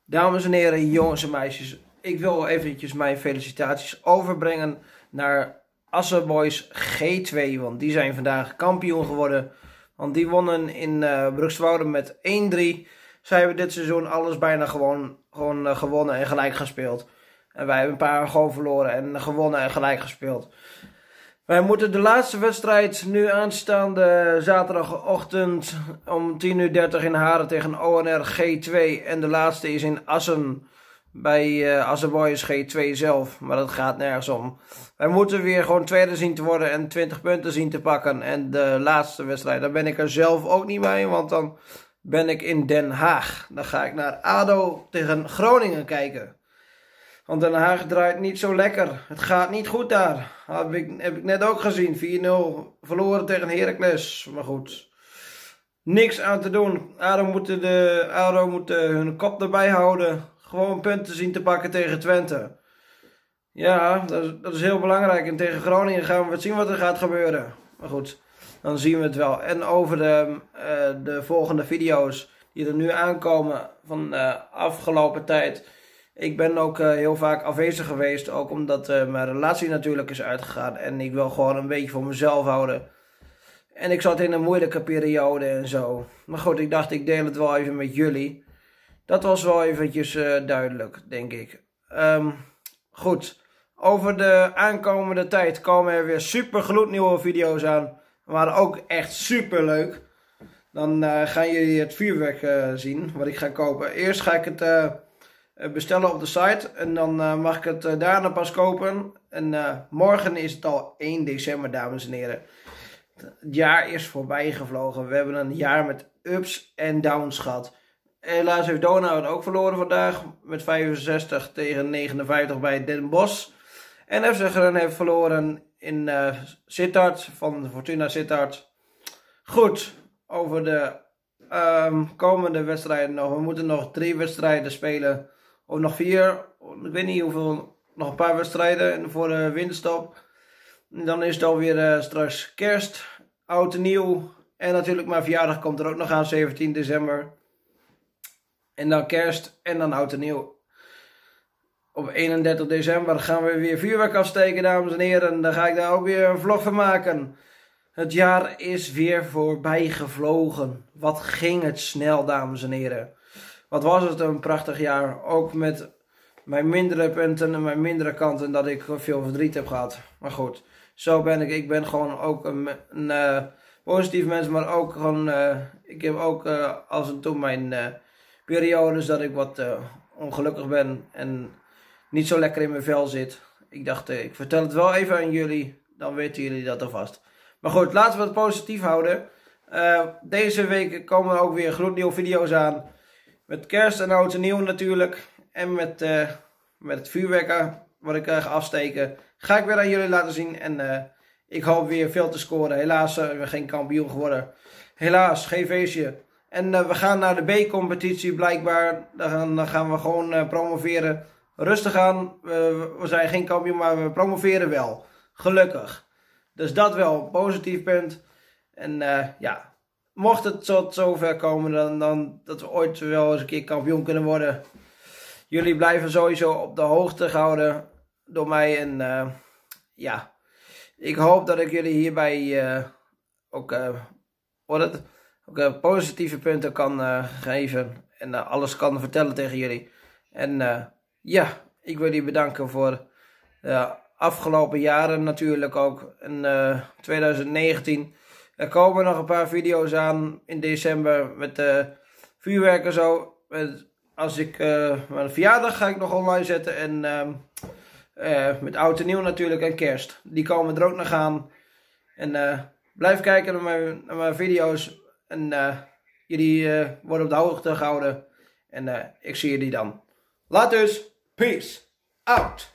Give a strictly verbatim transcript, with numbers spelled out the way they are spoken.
Dames en heren, jongens en meisjes, ik wil eventjes mijn felicitaties overbrengen naar Assen Boys G twee, want die zijn vandaag kampioen geworden. Want die wonnen in uh, Brukswoude met één drie. Zij hebben dit seizoen alles bijna gewoon, gewoon uh, gewonnen en gelijk gespeeld. En wij hebben een paar gewoon verloren en gewonnen en gelijk gespeeld. Wij moeten de laatste wedstrijd nu aanstaande zaterdagochtend om tien uur dertig in Haren tegen O N R G twee. En de laatste is in Assen bij uh, Assen Boys G twee zelf. Maar dat gaat nergens om. Wij moeten weer gewoon tweede zien te worden en twintig punten zien te pakken. En de laatste wedstrijd, daar ben ik er zelf ook niet bij. Want dan ben ik in Den Haag. Dan ga ik naar A D O tegen Groningen kijken. Want Den Haag draait niet zo lekker. Het gaat niet goed daar. Heb ik, heb ik net ook gezien. vier nul verloren tegen Heracles. Maar goed. Niks aan te doen. A D O moet, de, A D O moet hun kop erbij houden. Gewoon punten zien te pakken tegen Twente. Ja, dat is, dat is heel belangrijk. En tegen Groningen gaan we zien wat er gaat gebeuren. Maar goed, dan zien we het wel. En over de, uh, de volgende video's die er nu aankomen van de uh, afgelopen tijd. Ik ben ook uh, heel vaak afwezig geweest, ook omdat uh, mijn relatie natuurlijk is uitgegaan. En ik wil gewoon een beetje voor mezelf houden. En ik zat in een moeilijke periode en zo. Maar goed, ik dacht ik deel het wel even met jullie. Dat was wel eventjes uh, duidelijk, denk ik. Um, goed, over de aankomende tijd komen er weer super gloednieuwe video's aan. We waren ook echt super leuk. Dan uh, gaan jullie het vuurwerk uh, zien, wat ik ga kopen. Eerst ga ik het... Uh, bestellen op de site en dan uh, mag ik het uh, daarna pas kopen. En uh, morgen is het al één december, dames en heren. Het jaar is voorbij gevlogen. We hebben een jaar met ups en downs gehad. Helaas heeft Donau het ook verloren vandaag met vijfenzestig tegen negenenvijftig bij Den Bosch. En F C Groningen heeft verloren in uh, Sittard van Fortuna Sittard. Goed, over de um, komende wedstrijden nog. We moeten nog drie wedstrijden spelen. Of nog vier, ik weet niet hoeveel, nog een paar wedstrijden voor de winterstop. En dan is het alweer uh, straks kerst, oud en nieuw. En natuurlijk mijn verjaardag komt er ook nog aan, zeventien december. En dan kerst en dan oud en nieuw. Op eenendertig december gaan we weer vuurwerk afsteken, dames en heren. Dan ga ik daar ook weer een vlog van maken. Het jaar is weer voorbij gevlogen. Wat ging het snel, dames en heren. Wat was het een prachtig jaar. Ook met mijn mindere punten en mijn mindere kanten dat ik veel verdriet heb gehad. Maar goed, zo ben ik. Ik ben gewoon ook een, een uh, positief mens. Maar ook gewoon, uh, ik heb ook uh, als en toe mijn uh, periodes dat ik wat uh, ongelukkig ben. En niet zo lekker in mijn vel zit. Ik dacht, uh, ik vertel het wel even aan jullie. Dan weten jullie dat alvast. Maar goed, laten we het positief houden. Uh, deze week komen er ook weer gloednieuwe video's aan. Met kerst en oud en nieuw natuurlijk. En met, uh, met het vuurwerk wat ik uh, ga afsteken. Ga ik weer aan jullie laten zien. En uh, ik hoop weer veel te scoren. Helaas zijn uh, we geen kampioen geworden. Helaas, geen feestje. En uh, we gaan naar de B-competitie blijkbaar. Dan gaan, dan gaan we gewoon uh, promoveren. Rustig aan. We, we zijn geen kampioen, maar we promoveren wel. Gelukkig. Dus dat wel een positief punt. En uh, ja... Mocht het tot zover komen, dan, dan dat we ooit wel eens een keer kampioen kunnen worden. Jullie blijven sowieso op de hoogte gehouden door mij. En uh, ja, ik hoop dat ik jullie hierbij uh, ook, uh, wat het, ook uh, positieve punten kan uh, geven. En uh, alles kan vertellen tegen jullie. En uh, ja, ik wil jullie bedanken voor de afgelopen jaren natuurlijk ook. In uh, twintig negentien... Er komen nog een paar video's aan in december met uh, vuurwerk en zo. Met, als ik uh, mijn verjaardag ga ik nog online zetten. En uh, uh, met oud en nieuw natuurlijk en kerst. Die komen er ook nog aan. En uh, blijf kijken naar mijn, naar mijn video's. En uh, jullie uh, worden op de hoogte gehouden. En uh, ik zie jullie dan. Laat dus. Peace out.